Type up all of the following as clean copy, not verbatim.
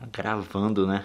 Gravando, né?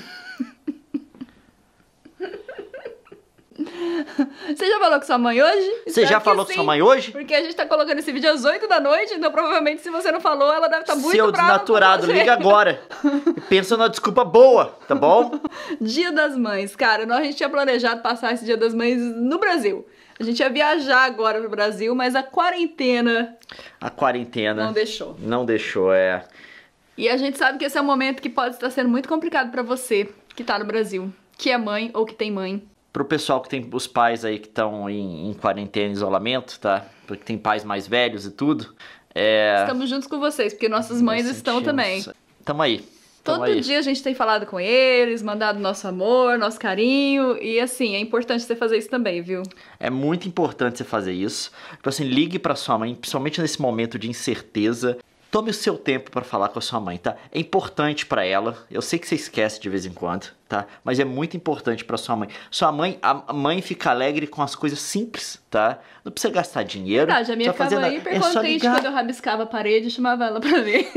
Você já falou com sua mãe hoje? Você já falou com sua mãe hoje? Porque a gente tá colocando esse vídeo às 8 da noite, então provavelmente se você não falou, ela deve estar muito Seu brava desnaturado, com você. liga agora. E pensa numa desculpa boa, tá bom? Dia das Mães, cara, a gente tinha planejado passar esse Dia das Mães no Brasil. A gente ia viajar agora pro Brasil, mas a quarentena... A quarentena... Não deixou. Não deixou, é... E a gente sabe que esse é um momento que pode estar sendo muito complicado pra você, que tá no Brasil, que é mãe ou que tem mãe. Pro pessoal que tem os pais aí que estão em quarentena, isolamento, tá? Porque tem pais mais velhos e tudo. Estamos juntos com vocês, porque nossas mães estão também. Tamo aí. Todo dia a gente tem falado com eles, mandado nosso amor, nosso carinho. E assim, é importante você fazer isso também, viu? É muito importante você fazer isso. Tipo assim, ligue pra sua mãe, principalmente nesse momento de incerteza. Tome o seu tempo pra falar com a sua mãe, tá? É importante pra ela. Eu sei que você esquece de vez em quando, tá? Mas é muito importante pra sua mãe. Sua mãe, a mãe fica alegre com as coisas simples, tá? Não precisa gastar dinheiro. Verdade, a minha ficava hiper contente quando eu rabiscava a parede e chamava ela pra ver.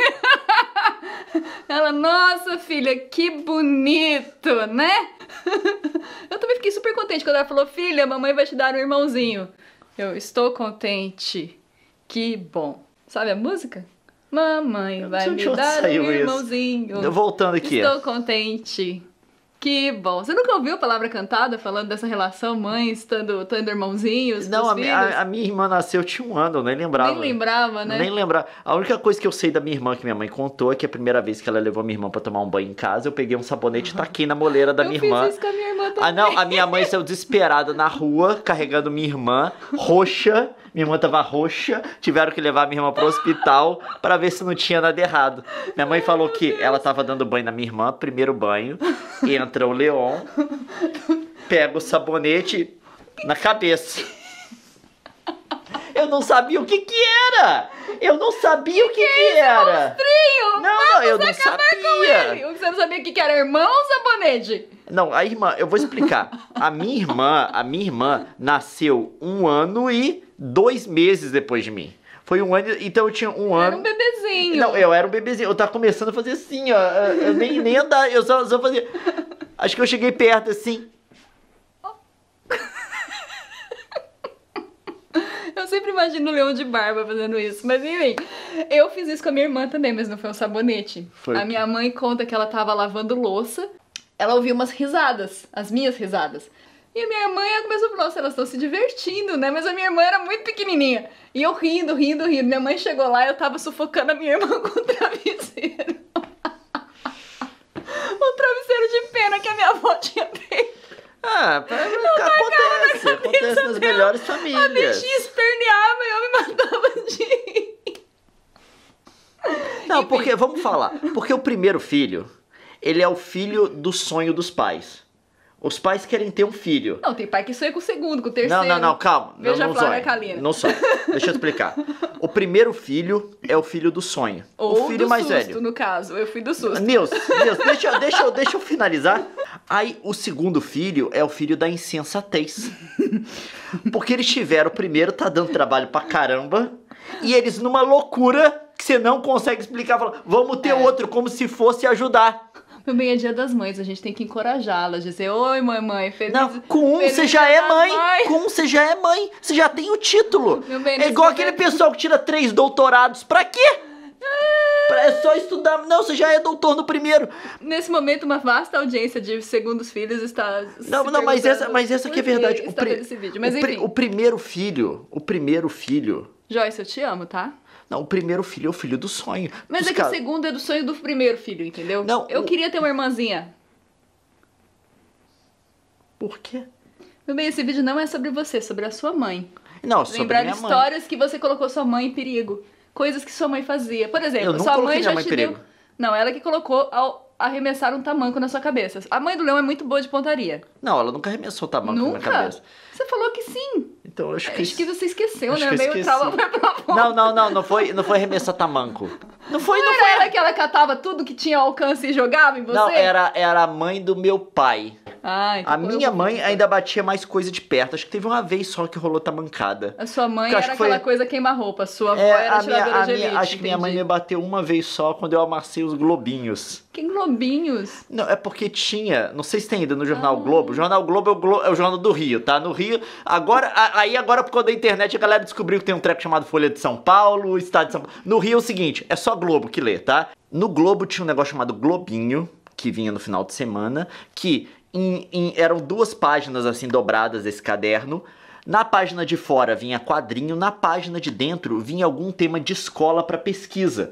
Ela, nossa filha, que bonito, né? Eu também fiquei super contente quando ela falou, filha, mamãe vai te dar um irmãozinho. Eu estou contente, que bom. Sabe a música? Mamãe vai me dar um irmãozinho. Voltando aqui. Estou contente. Que bom. Você nunca ouviu a palavra cantada falando dessa relação mães tendo irmãozinhos? Não, a minha irmã nasceu, tinha 1 ano, eu nem lembrava. Nem lembrava, né? Nem lembrava. A única coisa que eu sei da minha irmã, que minha mãe contou, é que a primeira vez que ela levou minha irmã pra tomar um banho em casa, eu peguei um sabonete e taquei na moleira da minha irmã. Eu fiz isso com a minha irmã também. Ah, não, a minha mãe saiu desesperada na rua, carregando minha irmã, roxa. Minha irmã tava roxa, tiveram que levar minha irmã pro hospital pra ver se não tinha nada errado. Minha mãe falou que ela tava dando banho na minha irmã, primeiro banho, entra o Leon, pega o sabonete na cabeça. Eu não sabia o que que era! Eu não sabia o que era! Monstrinho! Não, eu não sabia! Você não sabia o que era irmão ou sabonete? Não, a irmã, eu vou explicar. A minha irmã nasceu 1 ano e 2 meses depois de mim. Foi 1 ano, então eu tinha 1 ano. Era um bebezinho. Não, eu era um bebezinho. Eu tava começando a fazer assim, ó. Eu nem andar, eu só fazia. Acho que eu cheguei perto assim. Eu sempre imagino o Leão de barba fazendo isso. Mas enfim, eu fiz isso com a minha irmã também, mas não foi um sabonete. A minha mãe conta que ela tava lavando louça. Ela ouviu umas risadas, as minhas risadas. E a minha mãe começou a falar, nossa, elas estão se divertindo, né? Mas a minha irmã era muito pequenininha. E eu rindo. Minha mãe chegou lá e eu tava sufocando a minha irmã com o travesseiro. O travesseiro de pena que a minha avó tinha feito. Acontece nas melhores famílias. A bichinha esperneava e eu me matava de rir. Não, porque, vamos falar, porque o primeiro filho, ele é o filho do sonho dos pais. Os pais querem ter um filho. Não, tem pai que sonha com o segundo, com o terceiro. Não, calma. Veja não a Flávia Kalina. Não sonha. Deixa eu explicar. O primeiro filho é o filho do sonho. Ou o filho do mais susto, velho. no caso. Eu fui do susto. Nilson, deixa eu finalizar. Aí, o segundo filho é o filho da insensatez. Porque eles tiveram o primeiro, tá dando trabalho pra caramba. E eles, numa loucura que você não consegue explicar, falam, vamos ter outro, como se fosse ajudar. Meu bem, é Dia das Mães, a gente tem que encorajá-las, dizer, oi mamãe, feliz. Não, com um você já é mãe, com um você já é mãe, você já tem o título. Meu bem, é igual aquele pessoal que tira 3 doutorados, pra quê? É só estudar, não, você já é doutor no primeiro. Nesse momento, uma vasta audiência de segundos filhos está Não, mas essa que é verdade. O primeiro filho... Joyce, eu te amo, tá? Não, o primeiro filho é o filho do sonho. Mas é que o segundo é do sonho do primeiro filho, entendeu? Não, eu queria ter uma irmãzinha. Por quê? Meu bem, esse vídeo não é sobre você, é sobre a sua mãe. Não, sobre Lembrar minha histórias que você colocou sua mãe em perigo. Coisas que sua mãe fazia. Por exemplo, eu não sua mãe já minha mãe te em perigo. deu... Não, ela que colocou ao arremessar um tamanco na sua cabeça. A mãe do Leão é muito boa de pontaria. Não, ela nunca arremessou o tamanco na minha cabeça. Você falou que sim. Então, acho que você esqueceu, né? Meio trauma foi pra ponta. Não foi arremessar tamanco. Não foi ela que ela catava tudo que tinha alcance e jogava em você? Não, era a mãe do meu pai. Ah, então A minha mãe ainda batia mais coisa de perto. Acho que teve uma vez só que rolou tamancada. A sua mãe Porque eu era acho que aquela coisa queima-roupa, a sua avó era tiradeira de elite, acho que minha mãe me bateu uma vez só quando eu amassei os globinhos. Que globinhos? Não, é porque tinha, não sei se tem ainda no Jornal Globo. O Jornal Globo é o Jornal do Rio, tá? No Rio, agora por causa da internet, a galera descobriu que tem um treco chamado Folha de São Paulo, Estado de São Paulo. No Rio é o seguinte, é só Globo que lê, tá? No Globo tinha um negócio chamado Globinho, que vinha no final de semana, que eram 2 páginas assim dobradas desse caderno. Na página de fora vinha quadrinho, na página de dentro vinha algum tema de escola para pesquisa.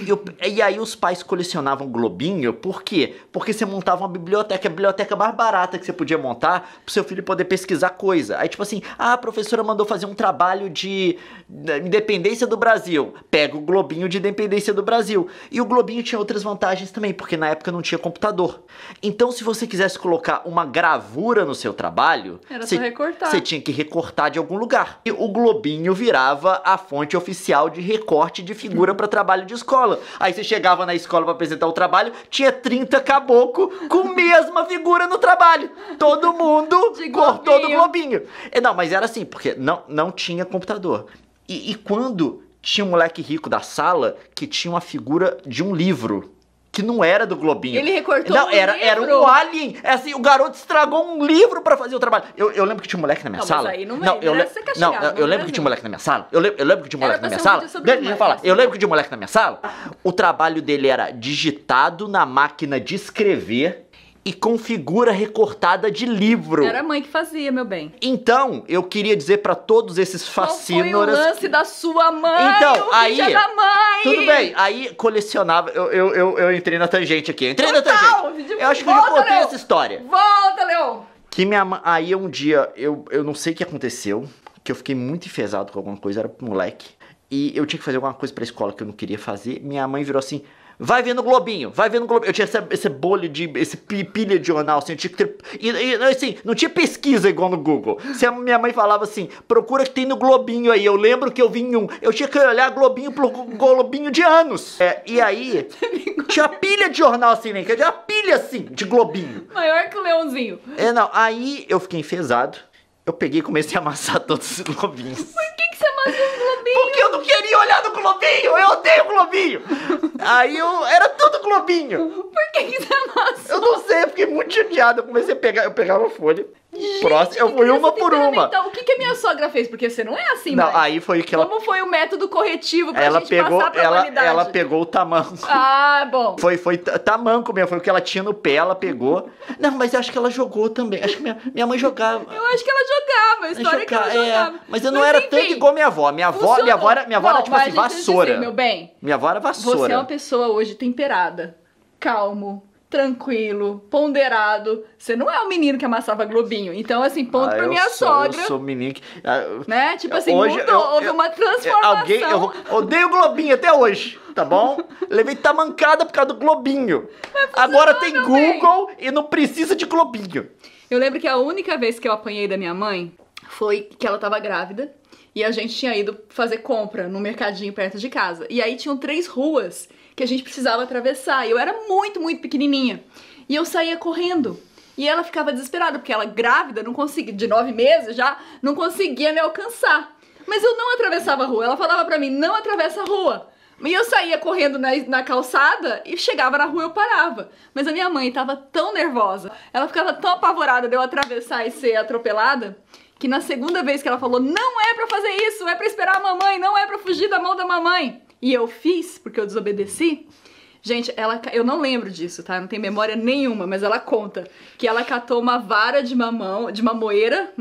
E aí os pais colecionavam globinho, por quê? Porque você montava uma biblioteca, a biblioteca mais barata que você podia montar pro seu filho poder pesquisar coisa. Aí tipo assim, a professora mandou fazer um trabalho de independência do Brasil. Pega o globinho de independência do Brasil. E o globinho tinha outras vantagens também, porque na época não tinha computador. Então se você quisesse colocar uma gravura no seu trabalho, era só recortar. Você tinha que recortar de algum lugar. E o globinho virava a fonte oficial de recorte de figura para trabalho de escola. Aí você chegava na escola para apresentar o trabalho, tinha 30 caboclo com a mesma figura no trabalho. Todo mundo cortou do globinho. Não, mas era assim, porque não tinha computador. E quando tinha um moleque rico da sala que tinha uma figura de um livro, que não era do globinho. Ele recortou era um alien. É assim, o garoto estragou um livro pra fazer o trabalho. Eu lembro que tinha um moleque na minha sala. Mas aí não ser castigado, eu lembro que tinha um moleque na minha sala. Eu lembro que tinha um moleque na minha sala. Deixa eu falar. Eu lembro que tinha um moleque na minha sala. O trabalho dele era digitado na máquina de escrever e com figura recortada de livro. Era a mãe que fazia, meu bem. Então, eu queria dizer pra todos esses fascínoras... Qual foi o lance da sua mãe? Então, aí... da mãe. Tudo bem, aí colecionava... Eu entrei na tangente aqui. Eu acho que eu já contei essa história. Volta, Leon! Que minha mãe... Aí um dia, eu não sei o que aconteceu, que eu fiquei muito enfesado com alguma coisa, era moleque. E eu tinha que fazer alguma coisa pra escola que eu não queria fazer. Minha mãe virou assim... Vai ver no Globinho, vai ver no Globinho. Eu tinha esse bolho esse pilha de jornal, assim, eu tinha que ter... E assim, não tinha pesquisa igual no Google. Se a minha mãe falava assim, procura que tem no Globinho aí, eu lembro que eu vi em um. Eu tinha que olhar Globinho pro Globinho de anos. E aí, tinha pilha de jornal assim, né? Tinha pilha assim, de Globinho. Maior que o Leãozinho. Não, aí eu fiquei enfesado. Eu peguei e comecei a amassar todos os globinhos. Por que você amassou os globinhos? Porque eu não queria olhar no globinho! Eu odeio globinho! Aí era tudo globinho! Por que você amassou? Eu não sei, eu fiquei muito chateado. Eu comecei a pegar, eu pegava a folha. Próximo, eu fui uma por uma. Então, o que a minha sogra fez? Porque você não é assim, não, mais. Aí foi que ela... Como foi o método corretivo pra gente passar pra humanidade? Ela pegou o tamanco. Ah, bom. Foi tamanco mesmo, foi o que ela tinha no pé, ela pegou. Não, mas eu acho que ela jogou também. Acho que minha mãe jogava. Eu acho que ela jogava, a história é que ela jogava. Mas eu não era tanto igual minha avó. Minha avó era tipo assim, vassoura. Dizer, meu bem, minha avó era vassoura. Você é uma pessoa hoje temperada, calmo, tranquilo, ponderado. Você não é o menino que amassava globinho. Então, assim, ponto pra minha sogra. Eu sou o menino que... né? Tipo assim, houve uma transformação. Eu odeio globinho até hoje, tá bom? Levei tamancada por causa do globinho. Agora tem Google e não precisa de globinho. Eu lembro que a única vez que eu apanhei da minha mãe foi que ela tava grávida e a gente tinha ido fazer compra no mercadinho perto de casa. E aí tinham 3 ruas que a gente precisava atravessar. E eu era muito, muito pequenininha. E eu saía correndo. E ela ficava desesperada, porque ela grávida, não conseguia, de 9 meses já, não conseguia me alcançar. Mas eu não atravessava a rua. Ela falava pra mim, não atravessa a rua. E eu saía correndo na calçada e chegava na rua e eu parava. Mas a minha mãe tava tão nervosa, ela ficava tão apavorada de eu atravessar e ser atropelada, que na segunda vez que ela falou, não é pra fazer isso, é pra esperar a mamãe, não é pra fugir da mão da mamãe. E eu fiz, porque eu desobedeci. Gente, eu não lembro disso, tá? Não tenho memória nenhuma, mas ela conta que ela catou uma vara de mamoeira,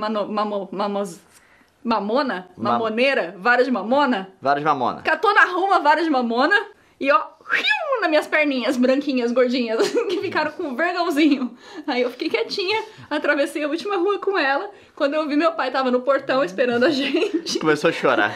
mamoneira, vara de mamona. Vara de mamona. Catou na rua uma vara de mamona e ó, nas minhas perninhas branquinhas, gordinhas, que ficaram com um vergãozinho. Aí eu fiquei quietinha, atravessei a última rua com ela. Quando eu vi, meu pai tava no portão esperando a gente. Começou a chorar.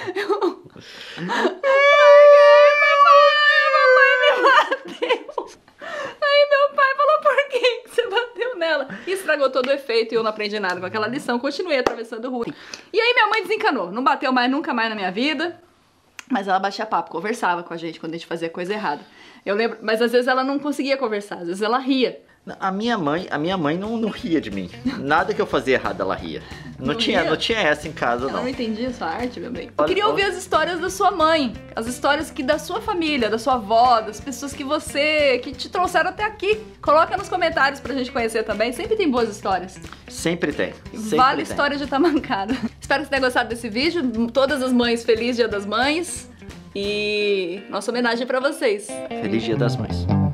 Aí meu pai falou, por que você bateu nela? E estragou todo o efeito e eu não aprendi nada com aquela lição. Continuei atravessando rua. E aí minha mãe desencanou. Não bateu mais, nunca mais na minha vida. Mas ela batia papo, conversava com a gente quando a gente fazia coisa errada. Eu lembro, mas às vezes ela não conseguia conversar, às vezes ela ria. A minha mãe não ria de mim. Nada que eu fazia errado, ela ria. Não tinha essa em casa, Eu não. não entendi essa arte, meu bem. Eu queria ouvir as histórias da sua mãe, as histórias da sua família, da sua avó, das pessoas que te trouxeram até aqui. Coloca nos comentários pra gente conhecer também. Sempre tem boas histórias. Sempre tem. Vale história de Tamancada. Espero que você tenha gostado desse vídeo. Todas as mães, feliz Dia das Mães. E nossa homenagem pra vocês. Feliz Dia das Mães.